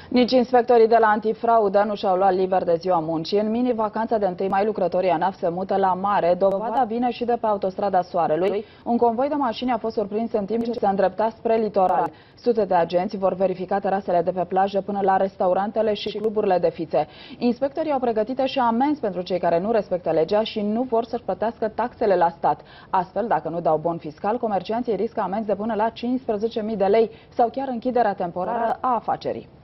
Nici inspectorii de la antifraudă nu și-au luat liber de ziua muncii. În mini-vacanța de 1 mai, lucrătorii ANAF se mută la mare. Dovada vine și de pe autostrada Soarelui. Un convoi de mașini a fost surprins în timp ce se îndrepta spre litoral. Sute de agenți vor verifica terasele de pe plajă până la restaurantele și cluburile de fițe. Inspectorii au pregătite și amenzi pentru cei care nu respectă legea și nu vor să-și plătească taxele la stat. Astfel, dacă nu dau bon fiscal, comercianții riscă amenzi de până la 15.000 de lei sau chiar închiderea temporară a afacerii.